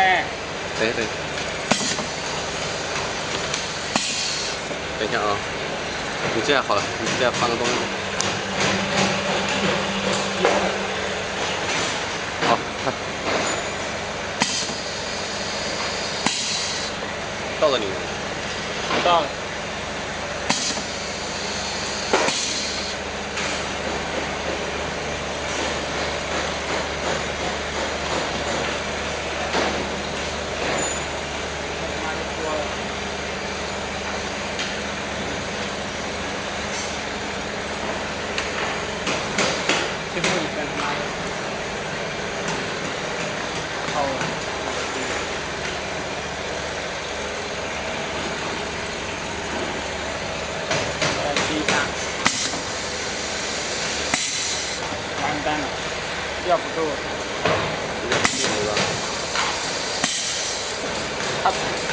开。 等一下啊，你这样好了，你这样放个东西。好，看。到了你们。 到了。最后一个他妈的，好，来试一下，完蛋了，要不够， 有点低了。 他。